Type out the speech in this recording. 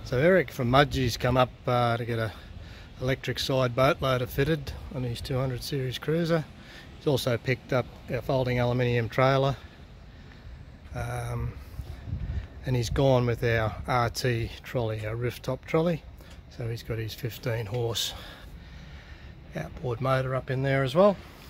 So Eric from Mudgee's come up to get a electric side boat loader fitted on his 200 series cruiser. He's also picked up a folding aluminium trailer, and he's gone with our RT trolley, our rooftop trolley. So he's got his 15 horse outboard motor up in there as well.